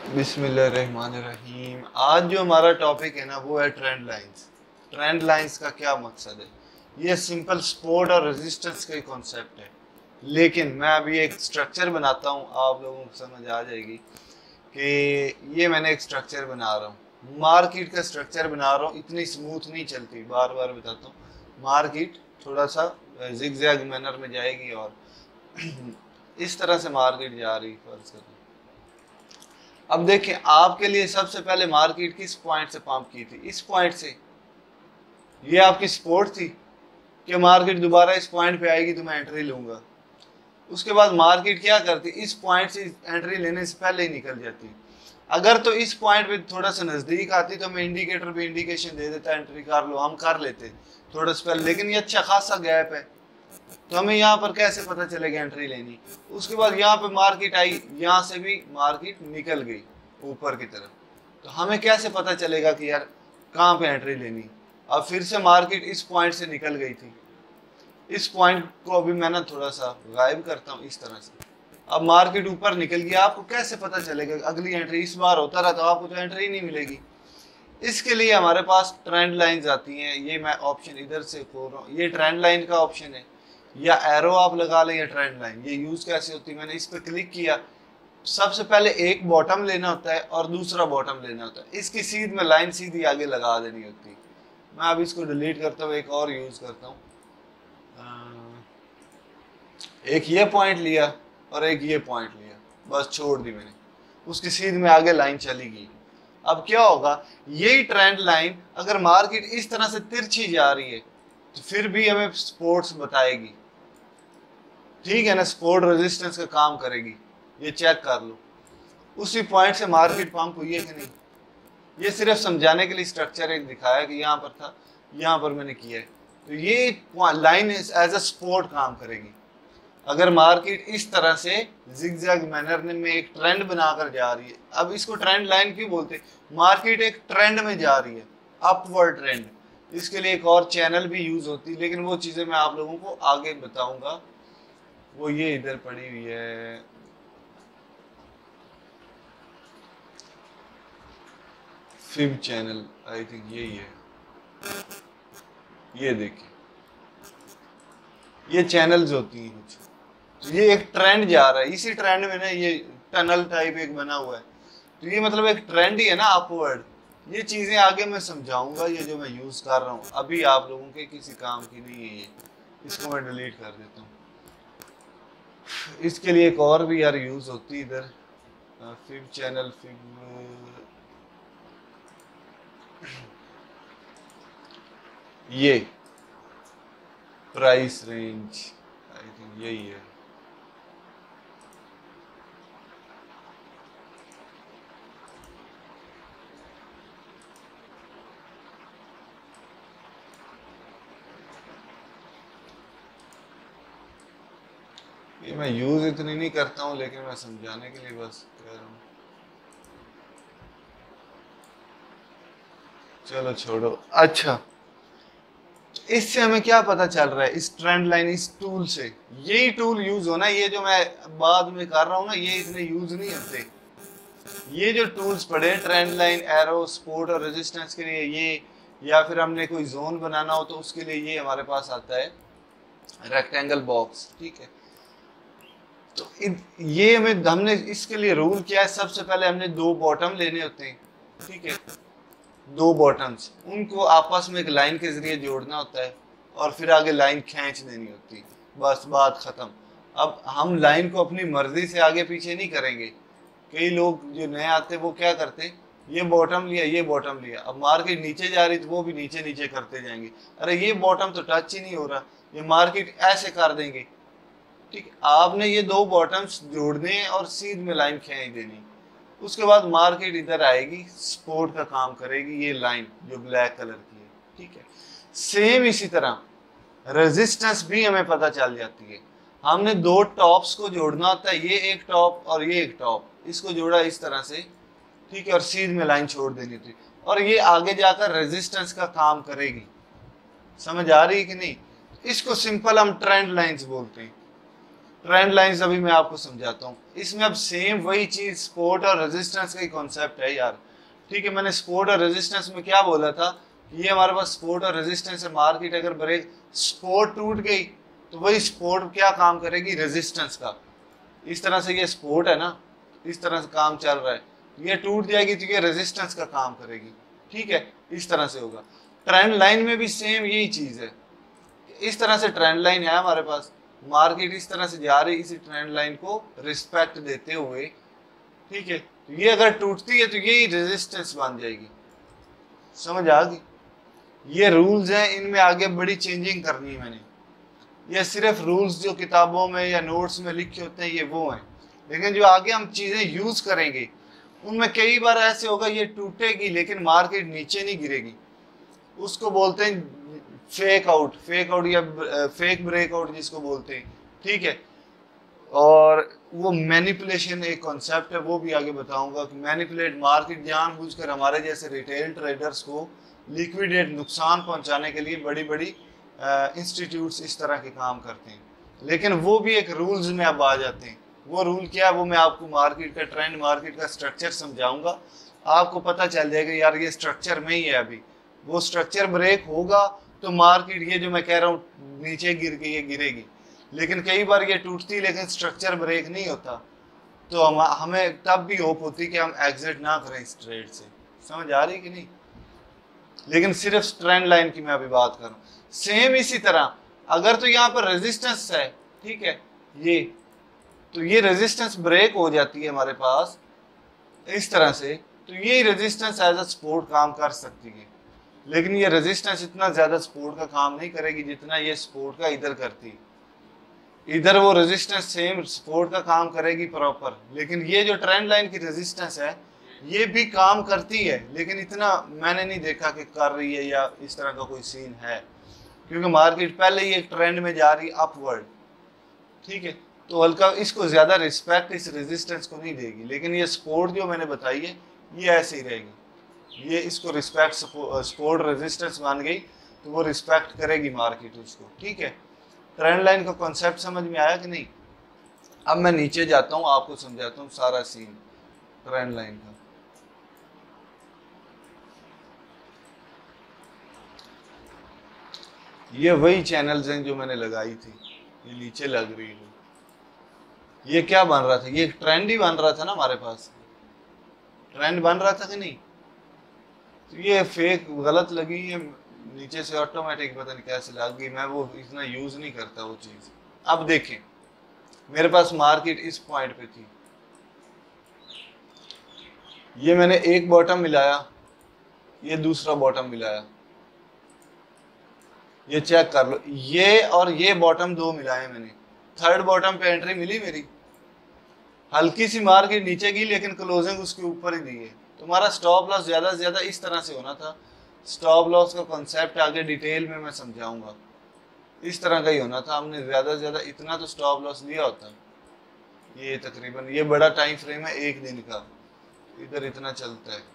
बिस्मिल्लाहिर्रहमानिर्रहीम। आज जो हमारा टॉपिक है ना वो है ट्रेंड लाइंस। ट्रेंड लाइंस का क्या मकसद है? ये सिंपल सपोर्ट और रेजिस्टेंस का ही कॉन्सेप्ट है, लेकिन मैं अभी एक स्ट्रक्चर बनाता हूँ, आप लोगों को समझ आ जाएगी कि ये मैंने एक स्ट्रक्चर बना रहा हूँ, मार्केट का स्ट्रक्चर बना रहा हूँ। इतनी स्मूथ नहीं चलती, बार बार बताता हूँ। मार्केट थोड़ा सा जिगजैग मैनर में जाएगी और इस तरह से मार्केट जा रही, फर्ज करें। अब देखें, आपके लिए सबसे पहले मार्केट किस पॉइंट से पंप की थी? इस पॉइंट से। ये आपकी सपोर्ट थी कि मार्केट दोबारा इस पॉइंट पे आएगी तो मैं एंट्री लूंगा। उसके बाद मार्केट क्या करती? इस पॉइंट से एंट्री लेने से पहले ही निकल जाती। अगर तो इस पॉइंट पे थोड़ा सा नजदीक आती तो मैं इंडिकेटर पे इंडिकेशन दे देता, एंट्री कर लो, हम कर लेते थोड़ा सा पहले। लेकिन ये अच्छा खासा गैप है, तो हमें यहाँ पर कैसे पता चलेगा एंट्री लेनी? उसके बाद यहाँ पे मार्केट आई, यहाँ से भी मार्केट निकल गई ऊपर की तरफ, तो हमें कैसे पता चलेगा कि यार कहाँ पे एंट्री लेनी? अब फिर से मार्केट इस पॉइंट से निकल गई थी, इस पॉइंट को अभी मैं ना थोड़ा सा गायब करता हूँ इस तरह से। अब मार्केट ऊपर निकल गया, आपको कैसे पता चलेगा अगली एंट्री? इस बार होता रहा तो आपको तो एंट्री नहीं मिलेगी। इसके लिए हमारे पास ट्रेंड लाइंस आती हैं। ये मैं ऑप्शन इधर से खोल रहा हूँ, ये ट्रेंड लाइन का ऑप्शन है, या एरो आप लगा लें या ट्रेंड लाइन। ये यूज कैसे होती है? मैंने इस पर क्लिक किया, सबसे पहले एक बॉटम लेना होता है और दूसरा बॉटम लेना होता है। इसकी सीध में लाइन सीधी आगे लगा देनी होती है। मैं अब इसको डिलीट करता हूँ, एक और यूज करता हूँ। एक ये पॉइंट लिया और एक ये पॉइंट लिया, बस छोड़ दी मैंने, उसकी सीध में आगे लाइन चली गई। अब क्या होगा? यही ट्रेंड लाइन अगर मार्केट इस तरह से तिरछी जा रही है तो फिर भी हमें सपोर्ट्स बताएगी, ठीक है ना? सपोर्ट रेजिस्टेंस का काम करेगी। ये चेक कर लो, उसी पॉइंट से मार्केट पंप हुई है कि नहीं। ये सिर्फ समझाने के लिए स्ट्रक्चर एक दिखाया कि यहाँ पर था, यहाँ पर मैंने किया है। तो ये लाइन एज अ सपोर्ट काम करेगी। अगर मार्केट इस तरह से जिगजैग मैनर में एक ट्रेंड बनाकर जा रही है, अब इसको ट्रेंड लाइन क्यों बोलते हैं? मार्केट एक ट्रेंड में जा रही है, अपवर्ड ट्रेंड। इसके लिए एक और चैनल भी यूज होती है, लेकिन वो चीजें मैं आप लोगों को आगे बताऊंगा। वो ये इधर पड़ी हुई है, फिब चैनल, आई थिंक यही है। ये देखिए, ये चैनल्स होती हैं कुछ, तो ये एक ट्रेंड जा रहा है, इसी ट्रेंड में ना ये टनल टाइप एक बना हुआ है, तो ये मतलब एक ट्रेंड ही है ना, अपवर्ड। ये चीजें आगे मैं समझाऊंगा, ये जो मैं यूज कर रहा हूँ अभी आप लोगों के किसी काम की नहीं है ये। इसको मैं डिलीट कर देता हूँ। इसके लिए एक और भी यार यूज होती है इधर, फिब चैनल, फिब, ये प्राइस रेंज, आई थिंक यही है। ये मैं यूज इतनी नहीं करता हूँ, लेकिन मैं समझाने के लिए बस कह रहा हूँ। चलो छोड़ो। अच्छा, इससे हमें क्या पता चल रहा है? इस ट्रेंड लाइन, इस टूल से, यही टूल यूज होना। ये जो मैं बाद में कर रहा हूँ ना, ये इतने यूज नहीं होते। ये जो टूल्स पड़े, ट्रेंड लाइन, एरो, सपोर्ट और रेजिस्टेंस के लिए ये, या फिर हमने कोई जोन बनाना हो तो उसके लिए ये हमारे पास आता है रेक्टेंगल बॉक्स, ठीक है। तो ये हमने इसके लिए रूल किया है, सबसे पहले हमने दो बॉटम लेने होते हैं, ठीक है। दो बॉटम्स, उनको आपस में एक लाइन के जरिए जोड़ना होता है और फिर आगे लाइन खींच देनी होती है, बस बात खत्म। अब हम लाइन को अपनी मर्जी से आगे पीछे नहीं करेंगे। कई लोग जो नए आते वो क्या करते, ये बॉटम लिया, ये बॉटम लिया, अब मार्केट नीचे जा रही तो वो भी नीचे नीचे करते जाएंगे। अरे ये बॉटम तो टच ही नहीं हो रहा, ये मार्केट ऐसे कर देंगे, ठीक। आपने ये दो बॉटम्स जोड़ने हैं और सीध में लाइन खींच देनी। उसके बाद मार्केट इधर आएगी, सपोर्ट का काम करेगी, ये लाइन जो ब्लैक कलर की है, ठीक है। सेम इसी तरह रेजिस्टेंस भी हमें पता चल जाती है। हमने दो टॉप्स को जोड़ना होता है, ये एक टॉप और ये एक टॉप, इसको जोड़ा इस तरह से, ठीक है, और सीध में लाइन छोड़ देनी थी, और ये आगे जाकर रेजिस्टेंस का काम करेगी। समझ आ रही है कि नहीं? इसको सिंपल हम ट्रेंड लाइंस बोलते हैं। ट्रेंड लाइंस अभी मैं आपको समझाता हूँ। इसमें अब सेम वही चीज सपोर्ट और रेजिस्टेंस का ही कॉन्सेप्ट है यार। ठीक है, मैंने सपोर्ट और रेजिस्टेंस में क्या बोला था, ये हमारे पास सपोर्ट और रेजिस्टेंस है। मार्केट अगर ब्रेक सपोर्ट टूट गई तो वही सपोर्ट क्या काम करेगी, रेजिस्टेंस का। इस तरह से ये सपोर्ट है ना, इस तरह से काम चल रहा है, ये टूट जाएगी तो ये रेजिस्टेंस का काम करेगी। ठीक है, इस तरह से होगा। ट्रेंड लाइन में भी सेम यही चीज है। इस तरह से ट्रेंड लाइन है हमारे पास, मार्केट इस तरह से जा रही, इसी ट्रेंड लाइन को रिस्पेक्ट देते हुए। ठीक है, तो ये अगर टूटती है तो यही रेजिस्टेंस बन जाएगी। समझ आ गई? ये रूल्स हैं, इनमें आगे बड़ी चेंजिंग करनी है मैंने। ये सिर्फ रूल्स जो किताबों में या नोट्स में लिखे होते हैं ये वो हैं, लेकिन जो आगे हम चीजें यूज करेंगे उनमें कई बार ऐसे होगा ये टूटेगी लेकिन मार्केट नीचे नहीं गिरेगी। उसको बोलते हैं फेक आउट या फेक ब्रेकआउट जिसको बोलते हैं। ठीक है, और वो मैनिपुलेशन एक कॉन्सेप्ट है, वो भी आगे बताऊंगा कि मैनिपुलेट मार्केट जानबूझकर हमारे जैसे रिटेल ट्रेडर्स को लिक्विडेट, नुकसान पहुंचाने के लिए बड़ी बड़ी इंस्टीट्यूट्स इस तरह के काम करते हैं। लेकिन वो भी एक रूल्स में अब आ जाते हैं। वो रूल क्या है वो मैं आपको मार्केट का ट्रेंड, मार्केट का स्ट्रक्चर समझाऊंगा, आपको पता चल जाएगा यार ये स्ट्रक्चर में ही है। अभी वो स्ट्रक्चर ब्रेक होगा तो मार्केट ये जो मैं कह रहा हूँ नीचे गिर के ये गिरेगी, लेकिन कई बार ये टूटती लेकिन स्ट्रक्चर ब्रेक नहीं होता, तो हमें तब भी होप होती कि हम एग्जिट ना करें इस ट्रेड से। समझ आ रही कि नहीं? लेकिन सिर्फ ट्रेंड लाइन की मैं अभी बात कर रहा हूँ। सेम इसी तरह अगर तो यहाँ पर रेजिस्टेंस है, ठीक है, ये तो ये रेजिस्टेंस ब्रेक हो जाती है हमारे पास इस तरह से, तो ये रेजिस्टेंस एज अ सपोर्ट काम कर सकती है। लेकिन ये रेजिस्टेंस इतना ज्यादा सपोर्ट का काम नहीं करेगी जितना ये सपोर्ट का इधर करती। इधर वो रेजिस्टेंस सेम सपोर्ट का काम करेगी प्रॉपर, लेकिन ये जो ट्रेंड लाइन की रेजिस्टेंस है ये भी काम करती है, लेकिन इतना मैंने नहीं देखा कि कर रही है या इस तरह का कोई सीन है, क्योंकि मार्केट पहले ही एक ट्रेंड में जा रही अपवर्ड। ठीक है, तो हल्का इसको ज्यादा रिस्पेक्ट इस रेजिस्टेंस को नहीं देगी, लेकिन ये सपोर्ट जो मैंने बताई है ये ऐसे ही रहेगी। ये इसको रिस्पेक्ट, सपोर्ट रेजिस्टेंस मान गई तो वो रिस्पेक्ट करेगी मार्केट उसको। ठीक है, ट्रेंड लाइन का कॉन्सेप्ट समझ में आया कि नहीं? अब मैं नीचे जाता हूँ, आपको समझाता हूँ सारा सीन ट्रेंड लाइन का। ये वही चैनल्स हैं जो मैंने लगाई थी, ये नीचे लग रही है। ये क्या बन रहा था, ये ट्रेंड ही बन रहा था ना हमारे पास, ट्रेंड बन रहा था कि नहीं? तो ये फेक गलत लगी, ये नीचे से ऑटोमेटिक पता नहीं कैसे लग गई, मैं वो इतना यूज नहीं करता वो चीज। अब देखें, मेरे पास मार्केट इस पॉइंट पे थी, ये मैंने एक बॉटम मिलाया, ये दूसरा बॉटम मिलाया, ये चेक कर लो, ये और ये बॉटम दो मिलाए मैंने, थर्ड बॉटम पे एंट्री मिली मेरी। हल्की सी मार्केट नीचे गई लेकिन क्लोजिंग उसके ऊपर ही दी है। तुम्हारा स्टॉप लॉस ज्यादा से ज्यादा इस तरह से होना था। स्टॉप लॉस का कॉन्सेप्ट आगे डिटेल में मैं समझाऊंगा, इस तरह का ही होना था। हमने ज्यादा से ज्यादा इतना तो स्टॉप लॉस लिया होता। ये तकरीबन ये बड़ा टाइम फ्रेम है एक दिन का, इधर इतना चलता है।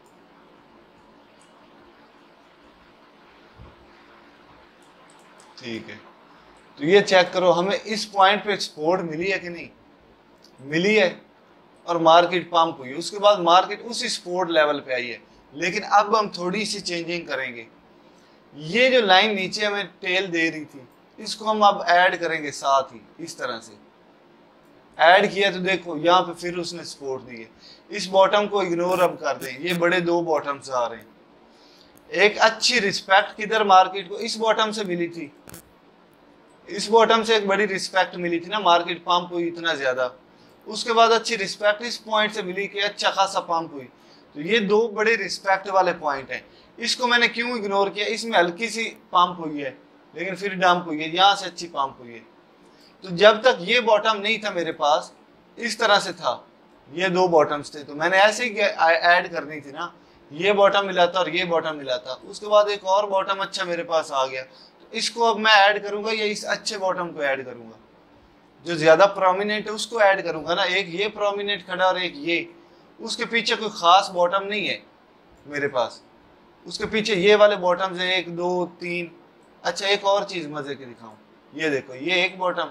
ठीक है, तो ये चेक करो हमें इस पॉइंट पे सपोर्ट मिली है कि नहीं मिली है, और मार्केट पंप हुई, उसके बाद मार्केट उसी सपोर्ट लेवल पे आई है। लेकिन अब हम थोड़ी सी चेंजिंग करेंगे। ये जो लाइन नीचे हमें टेल दे रही थी इसको हम अब ऐड करेंगे साथ ही, इस तरह से ऐड किया तो देखो यहाँ पे फिर उसने सपोर्ट दी है। इस बॉटम को इग्नोर अब कर दें, ये बड़े दो बॉटम्स आ रहे हैं। एक अच्छी रिस्पेक्ट किधर मार्केट को इस बॉटम से मिली थी, इस बॉटम से एक बड़ी रिस्पेक्ट मिली थी ना, मार्केट पंप हुई इतना ज्यादा, उसके बाद अच्छी रिस्पेक्ट इस पॉइंट से मिली कि अच्छा खासा पंप हुई। तो ये दो बड़े रिस्पेक्ट वाले पॉइंट हैं। इसको मैंने क्यों इग्नोर किया, इसमें हल्की सी पंप हुई है लेकिन फिर डंप हुई है, यहाँ से अच्छी पंप हुई है। तो जब तक ये बॉटम नहीं था मेरे पास, इस तरह से था, ये दो बॉटम्स थे, तो मैंने ऐसे ही ऐड करनी थी ना, ये बॉटम मिला था और ये बॉटम मिला था। उसके बाद एक और बॉटम अच्छा मेरे पास आ गया, तो इसको अब मैं ऐड करूंगा या इस अच्छे बॉटम को ऐड करूंगा, जो ज्यादा प्रोमिनेंट है उसको ऐड करूंगा ना। एक ये प्रोमिनेंट खड़ा और एक ये, उसके पीछे कोई खास बॉटम नहीं है मेरे पास, उसके पीछे ये वाले बॉटम्स हैं 1 2 3। अच्छा एक और चीज मजे की दिखाऊं, ये देखो, ये एक बॉटम,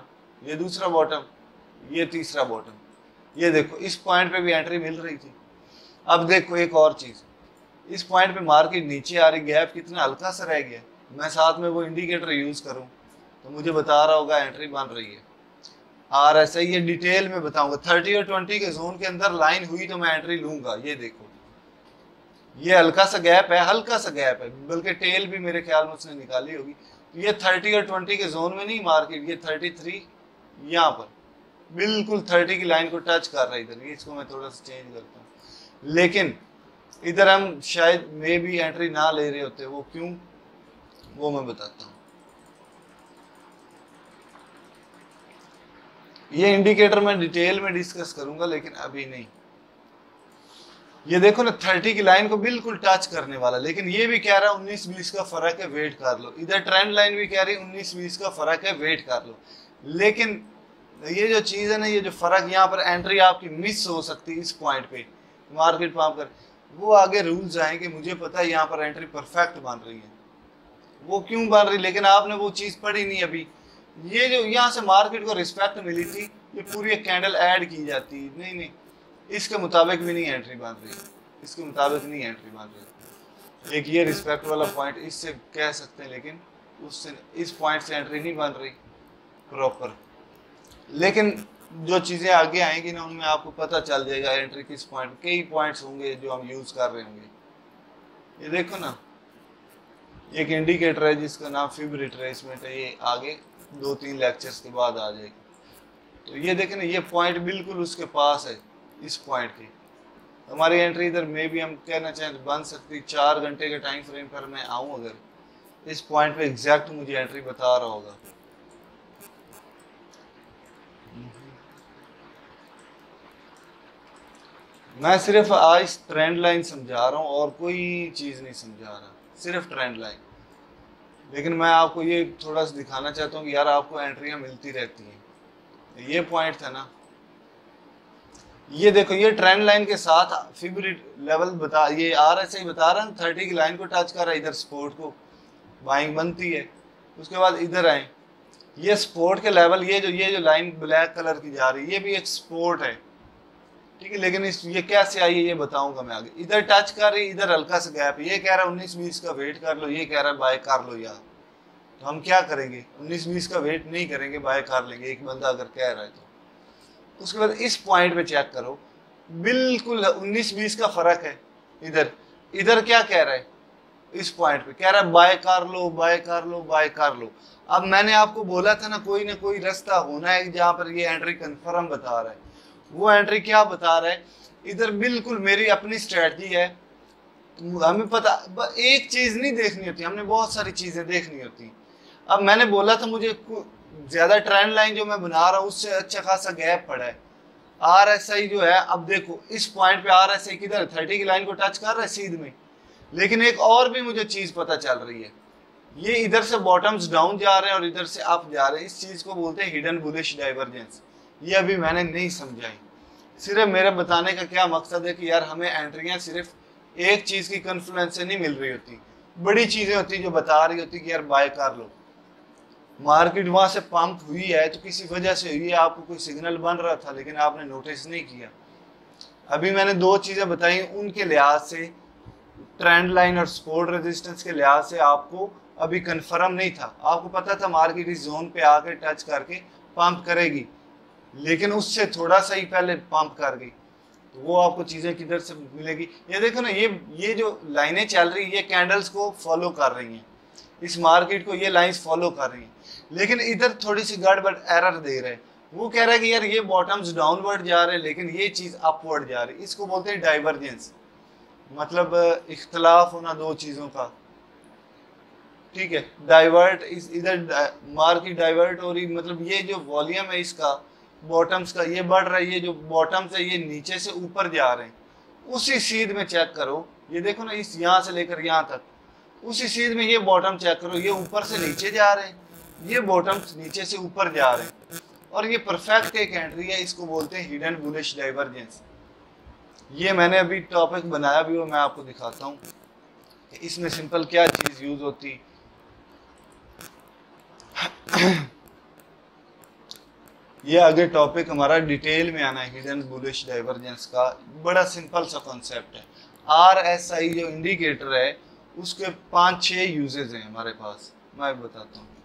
ये दूसरा बॉटम, ये तीसरा बॉटम, ये देखो इस पॉइंट पे भी एंट्री मिल रही थी। अब देखो एक और चीज, इस पॉइंट पे मार्केट नीचे आ रही, गैप कितना हल्का सा रह गया, मैं साथ में वो इंडिकेटर यूज करूं तो मुझे बता रहा होगा एंट्री बन रही है। RSI ये डिटेल में बताऊंगा, 30 और 20 के जोन के अंदर लाइन हुई तो मैं एंट्री लूंगा। ये देखो ये हल्का सा गैप है, हल्का सा गैप है, बल्कि टेल भी मेरे ख्याल में उसने निकाली होगी। ये 30 और 20 के जोन में नहीं मार्केट, ये 33 यहाँ पर बिल्कुल 30 की लाइन को टच कर रहा है इधर। इसको मैं थोड़ा सा चेंज करता हूँ, लेकिन इधर हम शायद मे भी एंट्री ना ले रहे होते। वो क्यों, वो मैं बताता हूँ। ये इंडिकेटर मैं डिटेल में डिस्कस करूंगा, लेकिन अभी नहीं। ये देखो ना 30 की लाइन को बिल्कुल टच करने वाला, लेकिन ये भी कह रहा है 19-20 का फर्क है, वेट कर लो। इधर ट्रेंड लाइन भी कह रही है 19-20 का फर्क है, वेट कर लो। लेकिन ये जो चीज है ना, ये जो फर्क यहाँ पर एंट्री आपकी मिस हो सकती है इस पॉइंट पे, मार्केट पंप कर, वो आगे रूल्स आएंगे। मुझे पता है यहाँ पर एंट्री परफेक्ट बन रही है, वो क्यों बन रही, लेकिन आपने वो चीज पढ़ी नहीं अभी। ये जो यहाँ से मार्केट को रिस्पेक्ट मिली थी, ये पूरी एक कैंडल ऐड की जाती, नहीं इसके मुताबिक भी नहीं एंट्री बन रही, इसके मुताबिक नहीं एंट्री बन रही। एक ये रिस्पेक्ट वाला पॉइंट इससे कह सकते हैं, लेकिन उससे इस पॉइंट से एंट्री नहीं बन रही प्रॉपर। लेकिन जो चीजें आगे आएंगी ना, उनमें आपको पता चल जाएगा एंट्री किस पॉइंट, कई पॉइंट्स होंगे जो हम यूज कर रहे होंगे। ये देखो ना, एक इंडिकेटर है जिसका नाम फिब रिट्रेसमेंट है, ये आगे 2-3 लेक्चर्स के बाद आ जाएगी। तो ये देखें ना, ये पॉइंट बिल्कुल उसके पास है, इस पॉइंट की हमारी एंट्री इधर में भी हम कहना चाहें तो बन सकती। 4 घंटे के टाइम फ्रेम पर मैं आऊं, अगर इस पॉइंट पे एग्जैक्ट मुझे एंट्री बता रहा होगा। मैं सिर्फ आज ट्रेंड लाइन समझा रहा हूं और कोई चीज नहीं समझा रहा, सिर्फ ट्रेंड लाइन। लेकिन मैं आपको ये थोड़ा सा दिखाना चाहता हूँ कि यार आपको एंट्रियां मिलती रहती हैं। ये पॉइंट था ना, ये देखो ये ट्रेंड लाइन के साथ फिब लेवल बता, ये RSI बता रहा है 30 की लाइन को टच कर रहा है, इधर सपोर्ट को बाइंग बनती है। उसके बाद इधर आए, ये सपोर्ट के लेवल, ये जो लाइन ब्लैक कलर की जा रही है, ये भी एक सपोर्ट है, ठीक है। लेकिन ये कैसे आई है ये बताऊंगा मैं आगे। इधर टच कर रही, इधर हल्का सा गैप, ये कह रहा है 19-20 का वेट कर लो, ये कह रहा है बाय कर लो यार। तो हम क्या करेंगे, 19-20 का वेट नहीं करेंगे, बाय कर लेंगे, एक बंदा अगर कह रहा है तो। उसके बाद इस पॉइंट पे चेक करो, बिल्कुल 19-20 का फर्क है। इधर क्या कह रहा है, इस पॉइंट पे कह रहा है बाय कर लो, बाय कर लो, बाय कर लो। अब मैंने आपको बोला था ना कोई रास्ता होना है जहां पर ये एंट्री कंफर्म बता रहा है। वो एंट्री क्या बता रहा है, इधर बिल्कुल मेरी अपनी स्ट्रेटजी है। हमें पता, एक चीज नहीं देखनी होती, हमने बहुत सारी चीजें देखनी होती। अब मैंने बोला था मुझे ज्यादा ट्रेंड लाइन जो मैं बना रहा हूँ उससे अच्छा खासा गैप पड़ा है। RSI जो है, अब देखो इस पॉइंट पे RSI किधर 30 की लाइन को टच कर रहा है सीध में। लेकिन एक और भी मुझे चीज पता चल रही है, ये इधर से बॉटम्स डाउन जा रहे हैं और इधर से अप जा रहे हैं। इस चीज को बोलते हैं हिडन बुलिश डाइवर्जेंस। ये अभी मैंने नहीं समझाई, सिर्फ मेरे बताने का क्या मकसद है कि यार हमें एंट्रियां सिर्फ एक चीज की कन्फ्लुएंस से नहीं मिल रही होती, बड़ी चीजें होती जो बता रही होती कि यार बाय कर लो। मार्केट वहां से पंप हुई है तो किसी वजह से हुई है, आपको कोई सिग्नल बन रहा था लेकिन आपने नोटिस नहीं किया। अभी मैंने 2 चीजें बताई, उनके लिहाज से ट्रेंड लाइन और सपोर्ट रेजिस्टेंस के लिहाज से आपको अभी कंफर्म नहीं था। आपको पता था मार्केट इस जोन पे आके टच करके पंप करेगी, लेकिन उससे थोड़ा सा ही पहले पंप कर गई। तो वो आपको चीजें किधर से मिलेगी, ये देखो ना, ये जो लाइनें चल रही है ये कैंडल्स को फॉलो कर रही हैं, इस मार्केट को ये लाइंस फॉलो कर रही हैं। लेकिन इधर थोड़ी सी गड़बड़ एरर दे रहे हैं। वो कह रहा है कि यार ये बॉटम्स डाउनवर्ड जा रहे हैं लेकिन ये चीज अपवर्ड जा रही है। इसको बोलते हैं डाइवर्जेंस, मतलब इख्तलाफ होना 2 चीजों का, ठीक है। डाइवर्ट इधर मार्केट डाइवर्ट हो रही, मतलब ये जो वॉल्यूम है इसका बॉटम्स का ये बढ़ रहा है, ये जो बॉटम्स है ये नीचे से ऊपर जा रहे हैं। उसी सीध में चेक करो, ये देखो ना, इस यहाँ से लेकर यहाँ तक, उसी सीध में ये बॉटम चेक करो, ये ऊपर से नीचे जा रहे हैं, ये बॉटम्स नीचे से ऊपर जा रहे हैं, और ये परफेक्ट एक एंट्री है। इसको बोलते हैं हिडन बुलिश डाइवर्जेंस। ये मैंने अभी टॉपिक बनाया भी, वो मैं आपको दिखाता हूँ कि इसमें सिंपल क्या चीज यूज होती। ये आगे टॉपिक हमारा डिटेल में आना है, हिडन बुलिश डाइवर्जेंस का। बड़ा सिंपल सा कॉन्सेप्ट है। RSI जो इंडिकेटर है उसके 5-6 यूजेस हैं हमारे पास, मैं बताता हूँ।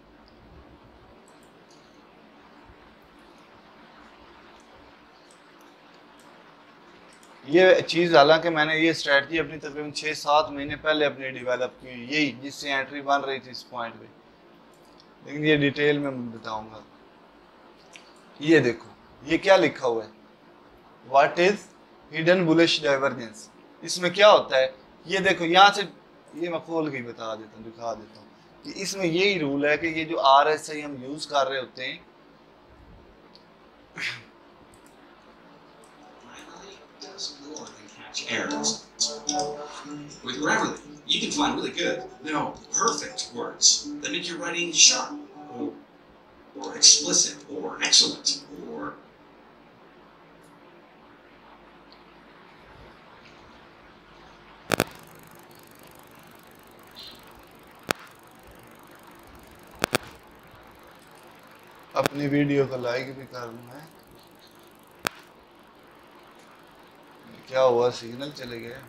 ये चीज़ हालांकि मैंने ये स्ट्रेटजी अपनी तकरीबन 6-7 महीने पहले अपनी डेवलप की, यही जिससे एंट्री बन रही थी इस पॉइंट पे, लेकिन ये डिटेल में बताऊंगा। ये देखो ये क्या लिखा हुआ है, what is hidden bullish divergence. इसमें क्या होता है, ये देखो यहाँ से, ये मैं खोल के बता देता हूँ, दिखा देता हूँ कि इसमें यही रूल है कि ये जो RSI हम यूज कर रहे होते हैं, errors. With Grammarly, you can find really good, no, perfect words that make your writing sharp, or explicit, or excellent, or अपनी वीडियो को लाइक भी कर लूँ मैं। क्या हुआ, सिग्नल चले गए?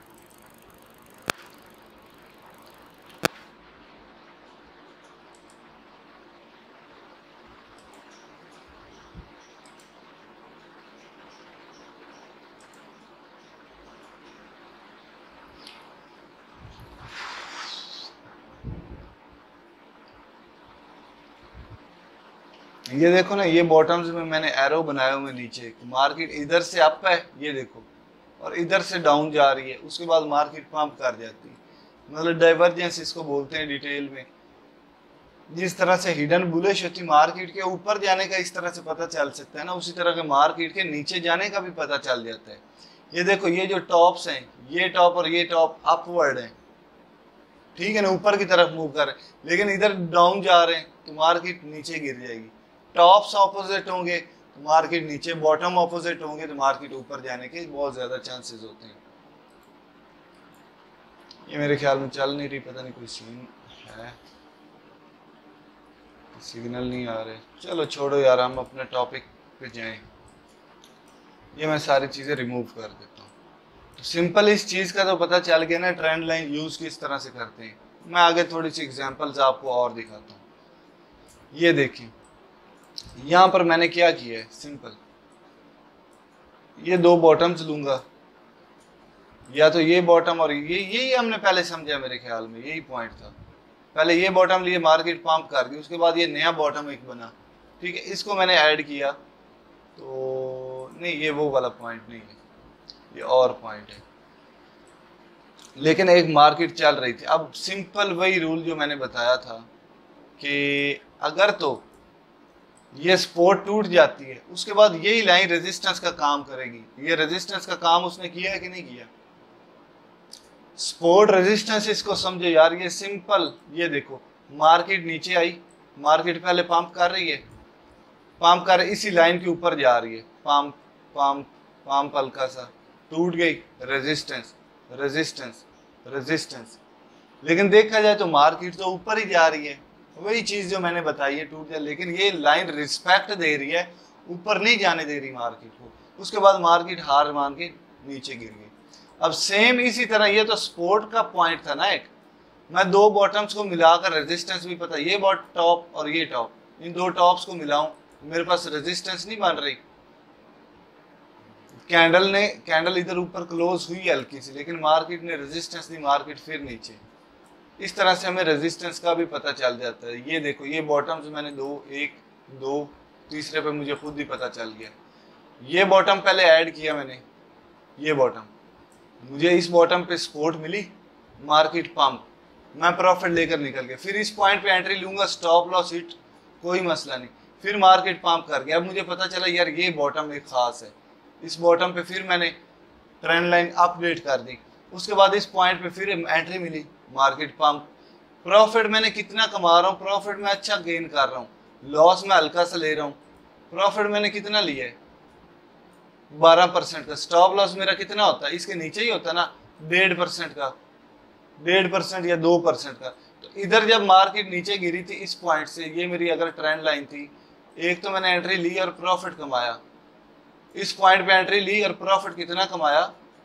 ये देखो ना, ये बॉटम्स में मैंने एरो बनाए हुए नीचे, मार्केट इधर से अप है ये देखो, और इधर से डाउन जा रही है, उसके बाद मार्केट पंप कर जाती है, मतलब डाइवर्जेंस इसको बोलते हैं डिटेल में। जिस तरह से हिडन बुलिश होती मार्केट के ऊपर जाने का इस तरह से पता चल सकता है ना, उसी तरह के मार्केट के नीचे जाने का भी पता चल जाता है। ये देखो ये जो टॉप्स हैं, ये टॉप और ये टॉप अपवर्ड है, ठीक है ना, ऊपर की तरफ मूव कर रहे हैं, लेकिन इधर डाउन जा रहे हैं तो मार्केट नीचे गिर जाएगी। टॉप्स ऑपोजिट होंगे तो मार्केट नीचे, बॉटम ऑपोजिट होंगे तो मार्केट ऊपर जाने के बहुत ज्यादा चांसेस होते हैं। ये मेरे ख्याल में चल नहीं रही, पता नहीं कोई सीन है, सिग्नल नहीं आ रहे। चलो छोड़ो यार, हम अपने टॉपिक पे जाएं। ये मैं सारी चीजें रिमूव कर देता हूँ। तो सिंपल इस चीज का तो पता चल गया ना, ट्रेंड लाइन यूज किस तरह से करते हैं। मैं आगे थोड़ी सी एग्जांपल्स आपको और दिखाता हूँ। ये देखिए यहाँ पर मैंने क्या किया है, सिंपल ये दो बॉटम्स लूंगा, या तो ये बॉटम और ये, यही हमने पहले समझा, मेरे ख्याल में यही पॉइंट था। पहले ये बॉटम लिए, मार्केट पंप कर दी, उसके बाद ये नया बॉटम एक बना, ठीक है, इसको मैंने ऐड किया। तो नहीं, ये वो वाला पॉइंट नहीं है, ये और पॉइंट है, लेकिन एक मार्केट चल रही थी। अब सिंपल वही रूल जो मैंने बताया था कि अगर तो ये सपोर्ट टूट जाती है, उसके बाद यही लाइन रेजिस्टेंस का काम करेगी। ये रेजिस्टेंस का काम उसने किया है कि नहीं किया? सपोर्ट रेजिस्टेंस इसको समझो यार, ये सिंपल, ये देखो मार्केट नीचे आई, मार्केट पहले पंप कर रही है, पंप कर इसी लाइन के ऊपर जा रही है, पंप पंप पंप, हल्का सा टूट गई, रेजिस्टेंस रेजिस्टेंस रेजिस्टेंस, लेकिन देखा जाए तो मार्केट तो ऊपर ही जा रही है। वही चीज जो मैंने बताई है, टूट जाए, लेकिन ये लाइन रिस्पेक्ट दे रही है, ऊपर नहीं जाने दे रही मार्केट को। उसके बाद मार्केट हार मान के नीचे गिर गई। अब सेम इसी तरह, ये तो सपोर्ट का पॉइंट था ना एक, मैं दो बॉटम्स को मिलाकर रेजिस्टेंस भी पता, ये टॉप और ये टॉप, इन दो टॉप्स को मिलाऊं, मेरे पास रेजिस्टेंस नहीं बन रही। कैंडल इधर ऊपर क्लोज हुई हल्की सी, लेकिन मार्केट ने रेजिस्टेंस दी, मार्केट फिर नीचे। इस तरह से हमें रेजिस्टेंस का भी पता चल जाता है। ये देखो ये बॉटम्स मैंने दो, एक दो, तीसरे पे मुझे खुद ही पता चल गया। ये बॉटम पहले ऐड किया मैंने, ये बॉटम, मुझे इस बॉटम पे सपोर्ट मिली, मार्केट पंप, मैं प्रॉफिट लेकर निकल गया। फिर इस पॉइंट पे एंट्री लूंगा, स्टॉप लॉस हिट, कोई मसला नहीं। फिर मार्केट पंप कर गया। अब मुझे पता चला यार ये बॉटम एक खास है, इस बॉटम पे फिर मैंने ट्रेंड लाइन अपडेट कर दी। उसके बाद इस पॉइंट पे फिर एंट्री मिली, मार्केट पंप, प्रॉफिट मैंने कितना कमा रहा हूँ, प्रॉफिट मैं अच्छा गेन कर रहा हूँ, लॉस मैं हल्का सा ले रहा हूँ। प्रॉफिट मैंने कितना लिया है, 12% का। स्टॉप लॉस मेरा कितना होता है, इसके नीचे ही होता है ना, 1.5% का, 1.5% या 2% का। तो इधर जब मार्केट नीचे गिरी थी इस पॉइंट से, ये मेरी अगर ट्रेंड लाइन थी, एक तो मैंने एंट्री ली और प्रॉफिट कमाया, इस पॉइंट पे एंट्री ली और प्रॉफिट कितना कमाया,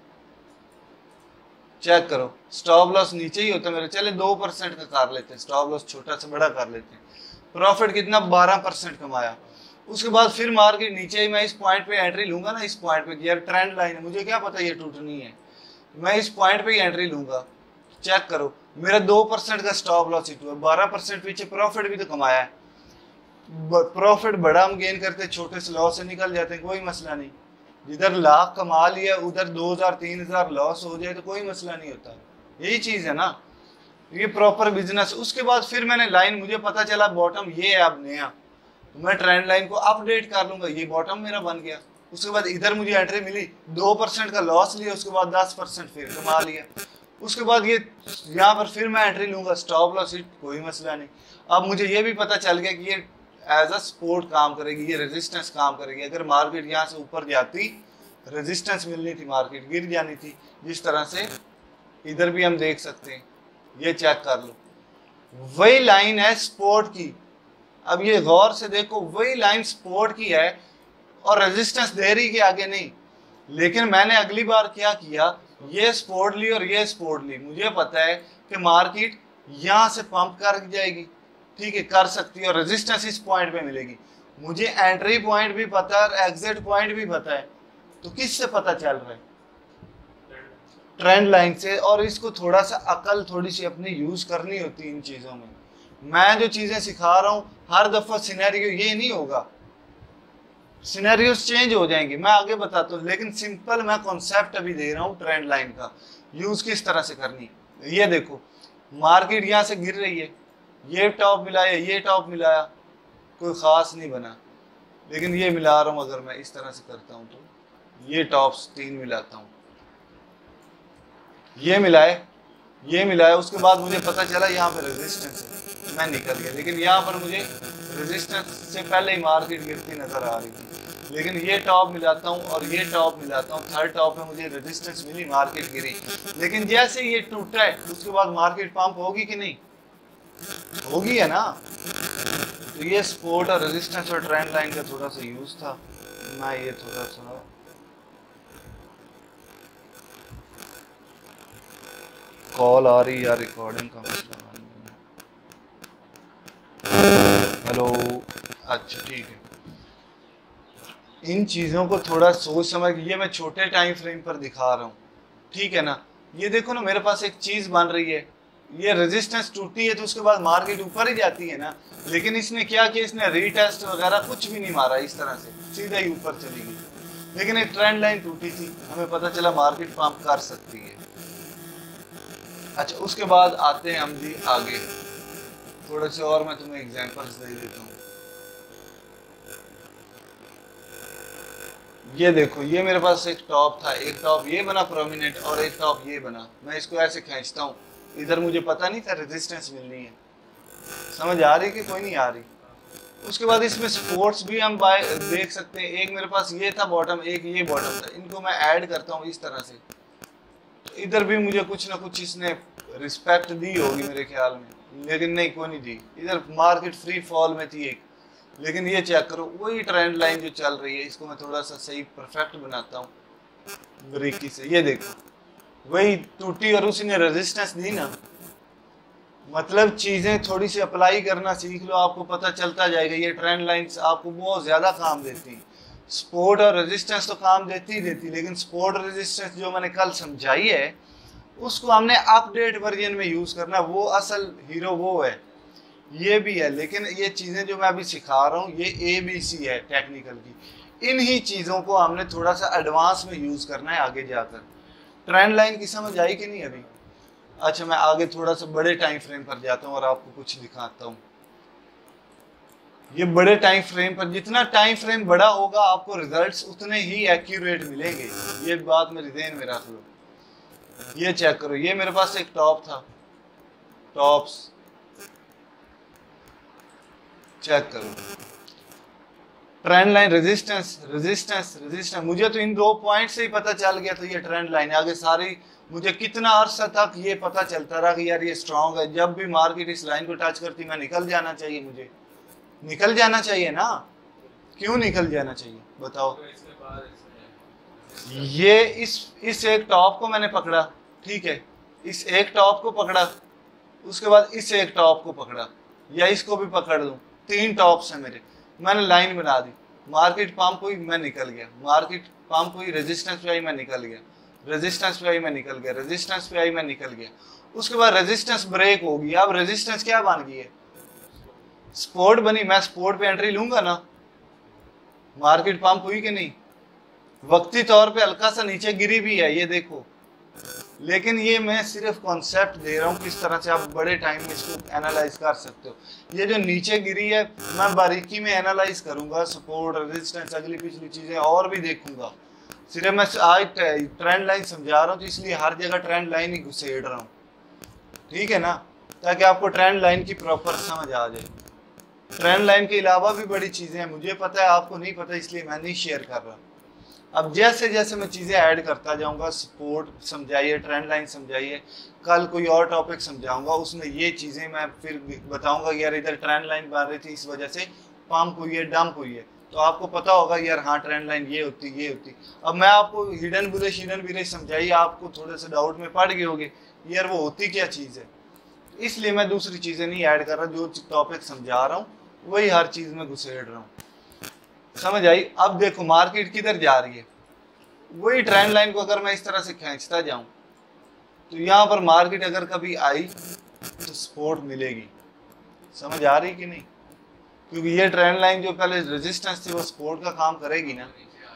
चेक करो। स्टॉप लॉस नीचे ही होता है मेरे, चले 2% का कर लेते हैं, स्टॉप लॉस छोटा से बड़ा कर लेते हैं। प्रॉफिट कितना, 12% कमाया। उसके बाद फिर मार्केट नीचे ही, मैं इस पॉइंट पे एंट्री लूंगा ना, इस पॉइंट पे यार ट्रेंड लाइन है, मुझे क्या पता ये टूटनी है, मैं इस पॉइंट पे ही एंट्री लूंगा। चेक करो मेरा 2% का स्टॉप लॉस हिट हुआ, 12% पीछे प्रॉफिट भी तो कमाया है। प्रॉफिट बड़ा हम गेन करते, छोटे से लॉस से निकल जाते हैं, कोई मसला नहीं। जिधर लाख कमा लिया उधर 2000-3000 लॉस हो जाए तो कोई मसला नहीं होता, यही चीज है ना, ये प्रॉपर बिजनेस। उसके बाद फिर मैंने लाइन, मुझे पता चला बॉटम ये है अब नया, तो मैं ट्रेंड लाइन को अपडेट कर लूंगा, ये बॉटम मेरा बन गया। उसके बाद इधर मुझे एंट्री मिली, 2% का लॉस लिया, उसके बाद 10% फिर कमा लिया। उसके बाद ये यहाँ पर फिर मैं एंट्री लूंगा, स्टॉप लॉस हिट, कोई मसला नहीं। अब मुझे ये भी पता चल गया कि ये एज अ सपोर्ट काम करेगी, ये रेजिस्टेंस काम करेगी। अगर मार्केट यहाँ से ऊपर जाती, रेजिस्टेंस मिलनी थी, मार्केट गिर जानी थी, जिस तरह से इधर भी हम देख सकते हैं, ये चेक कर लो, वही लाइन है सपोर्ट की। अब ये गौर से देखो, वही लाइन सपोर्ट की है और रेजिस्टेंस दे रही के आगे नहीं। लेकिन मैंने अगली बार क्या किया, ये सपोर्ट ली और ये सपोर्ट ली। मुझे पता है कि मार्केट यहाँ से पंप कर जाएगी, ठीक है, कर सकती है, और रेजिस्टेंस इस पॉइंट पे मिलेगी। मुझे एंट्री पॉइंट भी पता है और एग्जिट पॉइंट भी पता है, तो किससे पता चल रहा है, ट्रेंड लाइन से। और इसको थोड़ा सा अकल थोड़ी सी अपनी यूज करनी होती है इन चीजों में। मैं जो चीजें सिखा रहा हूँ हर दफा सिनेरियो ये नहीं होगा, सिनेरियोस चेंज हो जाएंगे, मैं आगे बताता हूँ, लेकिन सिंपल मैं कॉन्सेप्ट अभी दे रहा हूँ ट्रेंड लाइन का, यूज किस तरह से करनी है। ये देखो मार्केट यहाँ से गिर रही है, ये टॉप मिलाया, ये टॉप मिलाया, कोई खास नहीं बना, लेकिन ये मिला रहा हूँ, अगर मैं इस तरह से करता हूँ तो ये टॉप्स 3 मिलाता हूँ, ये मिलाए, ये मिलाया। उसके बाद मुझे पता चला यहाँ पे रेजिस्टेंस है, मैं निकल गया। लेकिन यहाँ पर मुझे रेजिस्टेंस से पहले ही मार्केट गिरती नजर आ रही थी, लेकिन ये टॉप मिलाता हूँ और ये टॉप मिलाता हूँ, थर्ड टॉप में मुझे रेजिस्टेंस मिली, मार्केट गिरी। लेकिन जैसे ये टूटा है उसके बाद मार्केट पंप होगी कि नहीं, होगी है ना। तो ये सपोर्ट और रेजिस्टेंस और ट्रेंड लाइन का थोड़ा सा यूज था। मैं ये थोड़ा सा कॉल आ रही या रिकॉर्डिंग का मसला, हेलो, अच्छा ठीक है। इन चीजों को थोड़ा सोच समझ, ये मैं छोटे टाइम फ्रेम पर दिखा रहा हूँ, ठीक है ना। ये देखो ना, मेरे पास एक चीज बन रही है, ये रेजिस्टेंस टूटी है तो उसके बाद मार्केट ऊपर ही जाती है ना। लेकिन इसने क्या किया, इसने रीटेस्ट वगैरह कुछ भी नहीं मारा, इस तरह से सीधा ही ऊपर चली गई। लेकिन एक ट्रेंड लाइन टूटी थी, हमें पता चला मार्केट पंप कर सकती है। अच्छा, उसके बाद आते हैं हम जी आगे, थोड़े से और मैं तुम्हें एग्जांपल्स दे देता हूँ। ये देखो, ये मेरे पास एक टॉप था, एक टॉप ये बना प्रोमिनेंट और एक टॉप ये बना। मैं इसको ऐसे खींचता हूँ, इधर मुझे पता नहीं था रेजिस्टेंस मिलनी है, समझ आ रही कि कोई नहीं आ रही। उसके बाद इसमें सपोर्ट्स भी हम देख सकते हैं, एक मेरे पास ये था बॉटम, एक ये बॉटम था, इनको मैं ऐड करता हूँ इस तरह से, तो इधर भी मुझे कुछ ना कुछ इसने रिस्पेक्ट दी होगी मेरे ख्याल में, लेकिन नहीं, कोई नहीं दी। इधर मार्केट फ्री फॉल में थी एक, लेकिन ये चेक करो, वही ट्रेंड लाइन जो चल रही है, इसको मैं थोड़ा सा सही परफेक्ट बनाता हूँ बारीकी से। ये देखो वही टूटी और उसने रेजिस्टेंस दी ना। मतलब चीजें थोड़ी सी अप्लाई करना सीख लो, आपको पता चलता जाएगा। ये ट्रेंड लाइंस आपको बहुत ज्यादा काम देती हैं। सपोर्ट और रेजिस्टेंस तो काम देती ही देती, लेकिन सपोर्ट और रेजिस्टेंस जो मैंने कल समझाई है उसको हमने अपडेट वर्जन में यूज करना है, वो असल हीरो वो है, ये भी है। लेकिन ये चीजें जो मैं अभी सिखा रहा हूँ ये ABC है टेक्निकल की, इन्हीं चीजों को हमने थोड़ा सा एडवांस में यूज करना है आगे जाकर। ट्रेंड लाइन की समझ आई कि नहीं अभी? अच्छा, मैं आगे थोड़ा सा बड़े टाइम फ्रेम पर जाता हूँ और आपको कुछ दिखाता हूँ। ये बड़े टाइम फ्रेम पर, जितना टाइम फ्रेम बड़ा होगा आपको रिजल्ट्स उतने ही एक्यूरेट मिलेंगे, ये बात मेरे ध्यान में रख लो। ये चेक करो, ये मेरे पास एक टॉप था, टॉप्स चेक करो, trend line, resistance resistance resistance, मुझे तो इन 2 पॉइंट से ही पता चल गया था ये ट्रेंड लाइन। आगे सारी मुझे कितना अर्सा तक ये पता चलता रहा कि यार ये स्ट्रांग है, जब भी मार्केट इस लाइन को टच करती मैं निकल जाना चाहिए, मुझे निकल जाना चाहिए ना। क्यों निकल जाना चाहिए बताओ। ये इस एक टॉप को मैंने पकड़ा, ठीक है, इस एक टॉप को पकड़ा, उसके बाद इस एक टॉप को पकड़ा, या इसको भी पकड़ लूं, 3 टॉप्स हैं मेरे, मैंने लाइन बना दी, मार्केट पंप हुई मैं निकल गया, मार्केट पंप हुई, रेजिस्टेंस पे आई मैं निकल गया, रेजिस्टेंस पे आई मैं निकल गया, रेजिस्टेंस पे आई मैं निकल गया, उसके बाद रेजिस्टेंस ब्रेक होगी। अब रेजिस्टेंस क्या बन गई है, सपोर्ट बनी, मैं सपोर्ट पे एंट्री लूंगा ना, मार्केट पंप हुई कि नहीं, वक्ती तौर पे हल्का सा नीचे गिरी भी है ये देखो, लेकिन ये मैं सिर्फ कॉन्सेप्ट दे रहा हूँ किस तरह से आप बड़े टाइम में इसको एनालाइज कर सकते हो। ये जो नीचे गिरी है मैं बारीकी में एनालाइज करूंगा, सपोर्ट रेजिस्टेंस अगली पिछली चीजें और भी देखूंगा, सिर्फ मैं आज ट्रेंड लाइन समझा रहा हूँ तो इसलिए हर जगह ट्रेंड लाइन ही घुसेड़ रहा हूँ, ठीक है ना, ताकि आपको ट्रेंड लाइन की प्रॉपर समझ आ जाए। ट्रेंड लाइन के अलावा भी बड़ी चीजें हैं, मुझे पता है आपको नहीं पता, इसलिए मैं नहीं शेयर कर रहा। अब जैसे जैसे मैं चीज़ें ऐड करता जाऊंगा, सपोर्ट समझाइए, ट्रेंड लाइन समझाइए, कल कोई और टॉपिक समझाऊंगा उसमें ये चीज़ें मैं फिर बताऊंगा यार इधर ट्रेंड लाइन बन रही थी इस वजह से पंप हुई है, डंप हुई है, तो आपको पता होगा यार हाँ ट्रेंड लाइन ये होती। अब मैं आपको हिडन बुलिश समझाइए, आपको थोड़े से डाउट में पड़ गए होगे यार वो होती क्या चीज़ है, इसलिए मैं दूसरी चीज़ें नहीं ऐड कर रहा, जो टॉपिक समझा रहा हूँ वही हर चीज़ में घुसेड़ रहा हूँ, समझ आई। अब देखो मार्केट किधर जा रही है, वही ट्रेंड लाइन को अगर मैं इस तरह से खींचता जाऊं तो यहाँ पर मार्केट अगर कभी आई तो सपोर्ट मिलेगी, समझ आ रही कि नहीं, क्योंकि ये ट्रेंड लाइन जो पहले रेजिस्टेंस थी वो सपोर्ट का काम करेगी ना,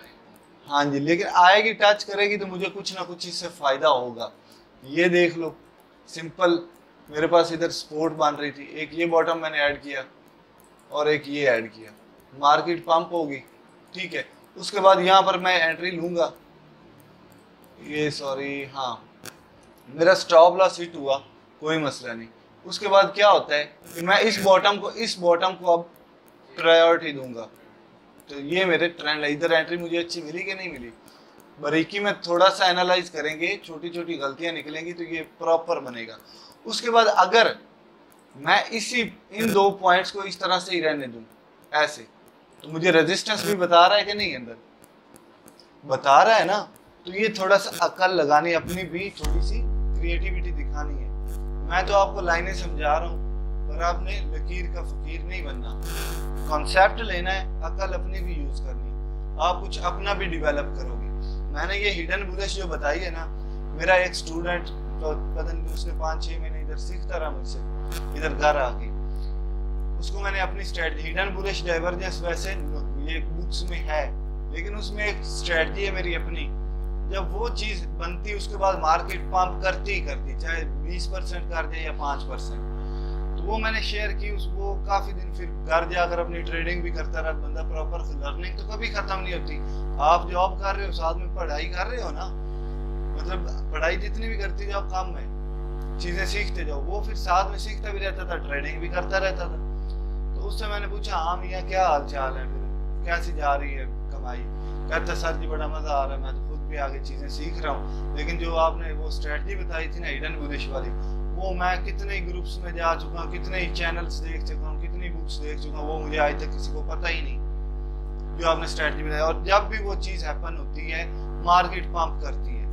हाँ जी, लेकिन आएगी टच करेगी तो मुझे कुछ ना कुछ इससे फायदा होगा। ये देख लो सिंपल, मेरे पास इधर सपोर्ट बन रही थी, एक ये बॉटम मैंने ऐड किया और एक ये ऐड किया, मार्केट पंप होगी, ठीक है, उसके बाद यहाँ पर मैं एंट्री लूंगा, ये सॉरी हाँ मेरा स्टॉप लॉस हिट हुआ, कोई मसला नहीं, उसके बाद क्या होता है कि मैं इस बॉटम को अब प्रायोरिटी दूंगा, तो ये मेरे ट्रेंड है, इधर एंट्री मुझे अच्छी मिली कि नहीं मिली, बारीकी में थोड़ा सा एनालाइज करेंगे, छोटी छोटी गलतियां निकलेंगी तो ये प्रॉपर बनेगा। उसके बाद अगर मैं इन 2 पॉइंट्स को इस तरह से ही रहने दूं ऐसे, तो मुझे रेजिस्टेंस भी बता रहा है कि नहीं, अंदर बता रहा है ना, तो ये थोड़ा सा अकल लगानी, अपनी भी थोड़ी सी क्रिएटिविटी दिखानी है। मैं तो आपको लाइनें समझा रहा हूँ पर आपने लकीर का फकीर नहीं बनना, कॉन्सेप्ट लेना है, अकल अपनी भी यूज करनी है, आप कुछ अपना भी डेवलप करोगे। मैंने ये हिडन बुलिश जो बताई है ना, मेरा एक स्टूडेंट तो पता नहीं उसने 5-6 महीने इधर सीखता रहा मुझसे, इधर घर आके उसको मैंने अपनी स्ट्रेटजी, हिडन बुलिश डाइवर्जेंस वैसे ये बुक्स में है लेकिन उसमें एक स्ट्रेटजी है मेरी अपनी, जब वो चीज बनती उसके बाद मार्केट पंप करती ही करती, चाहे 20% कर जाए या 5%, तो वो मैंने शेयर की, उसको काफी दिन फिर घर जाकर अपनी ट्रेडिंग भी करता रहा बंदा, प्रॉपर लर्निंग तो कभी खत्म नहीं होती। आप जॉब कर रहे हो साथ में पढ़ाई कर रहे हो ना, मतलब पढ़ाई जितनी भी करती जाओ कम है, चीजें सीखते जाओ, वो फिर साथ में सीखता भी रहता था, ट्रेडिंग भी करता रहता था। तो उससे मैंने पूछा हाँ मियाँ क्या हाल चाल है, फिर कैसी जा रही है कमाई, कहता सर जी बड़ा मजा आ रहा है, मैं तो खुद भी आगे चीजें सीख रहा हूँ, लेकिन जो आपने वो स्ट्रेटजी बताई थी ना हिडन बुलिश वाली, वो मैं कितने ग्रुप्स में जा चुका हूँ, कितने ही चैनल्स देख चुका हूँ, कितनी बुक्स देख चुका हूँ, वो मुझे आज तक किसी को पता ही नहीं जो आपने स्ट्रेटजी बताई। और जब भी वो चीज हैपन होती है मार्केट पंप करती है,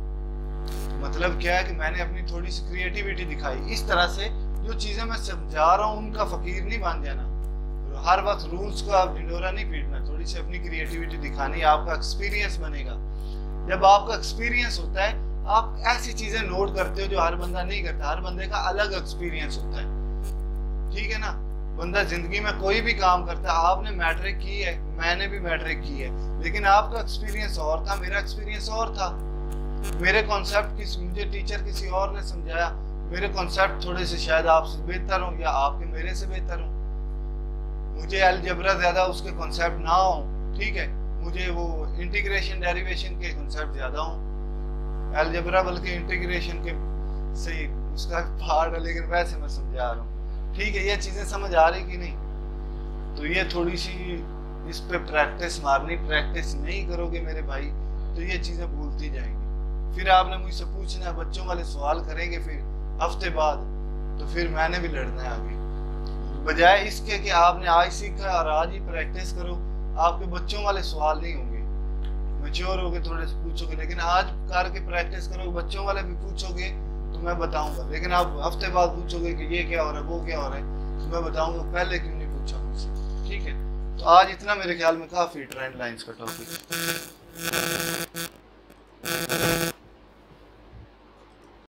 मतलब क्या है कि मैंने अपनी थोड़ी सी क्रिएटिविटी दिखाई, इस तरह से जो चीजें मैं समझा रहा हूँ उनका फकीर नहीं बन जाना, हर वक्त रूल्स को आप ढिंडोरा नहीं पीटना, थोड़ी सी अपनी क्रिएटिविटी दिखानी, आपका एक्सपीरियंस बनेगा। जब आपका एक्सपीरियंस होता है आप ऐसी चीजें नोट करते हो जो हर बंदा नहीं करता, हर बंदे का अलग एक्सपीरियंस होता है, ठीक है ना, बंदा जिंदगी में कोई भी काम करता है, आपने मैट्रिक की है, मैंने भी मैट्रिक की है, लेकिन आपका एक्सपीरियंस और था, मेरा एक्सपीरियंस और था, मेरे कॉन्सेप्ट मुझे टीचर किसी और ने समझाया, मेरे कॉन्सेप्ट थोड़े से शायद आपसे बेहतर हो या आपके मेरे से बेहतर हो, मुझे अलजेब्रा ज्यादा उसके कॉन्सेप्ट ना हो, ठीक है, मुझे वो इंटीग्रेशन डेरिवेशन के कॉन्सेप्ट ज्यादा हो, अलजेब्रा बल्कि इंटीग्रेशन के सही उसका पार्ट है, लेकिन वैसे मैं समझा रहा हूँ, ठीक है, ये चीजें समझ आ रही कि नहीं। तो ये थोड़ी सी इस पे प्रैक्टिस मारनी, प्रैक्टिस नहीं करोगे मेरे भाई तो ये चीजें भूलती जाएंगी, फिर आपने मुझसे पूछना, बच्चों वाले सवाल करेंगे फिर हफ्ते बाद, तो फिर मैंने भी लड़ना है आगे, बजाय इसके कि आपने आज सीखा और आज ही प्रैक्टिस करो, आपके बच्चों वाले सवाल नहीं होंगे, मैच्योर होगे थोड़े से पूछोगे, लेकिन आज करके प्रैक्टिस करोगे, बच्चों वाले भी पूछोगे तो मैं बताऊंगा, लेकिन आप हफ्ते बाद पूछोगे कि ये क्या हो रहा है, वो क्या हो रहा है, तो मैं बताऊंगा पहले क्यों नहीं पूछा मुझसे। ठीक है, तो आज इतना मेरे ख्याल में काफी ट्रेंड लाइंस का टॉपिक है।